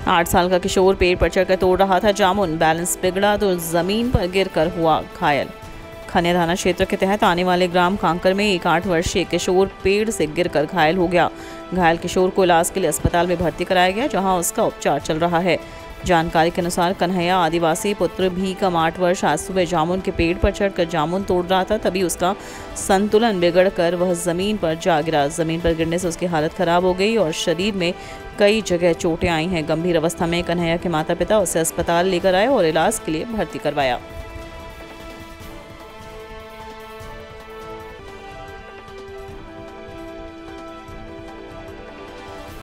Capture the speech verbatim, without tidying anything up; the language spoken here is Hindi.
आठ साल का किशोर पेड़ पर चढ़कर तोड़ रहा था जामुन, बैलेंस बिगड़ा तो जमीन पर गिरकर हुआ घायल। खनिया थाना क्षेत्र के तहत आने वाले ग्राम कांकर में एक आठ वर्षीय किशोर पेड़ से गिरकर घायल हो गया। घायल किशोर को इलाज के लिए अस्पताल में भर्ती कराया गया, जहां उसका उपचार चल रहा है। जानकारी के अनुसार कन्हैया आदिवासी पुत्र भीकम आठ वर्ष आज सुबह जामुन के पेड़ पर चढ़कर जामुन तोड़ रहा था, तभी उसका संतुलन बिगड़कर वह जमीन पर जा गिरा। जमीन पर गिरने से उसकी हालत खराब हो गई और शरीर में कई जगह चोटें आई हैं। गंभीर अवस्था में कन्हैया के माता पिता उसे अस्पताल लेकर आए और इलाज के लिए भर्ती करवाया।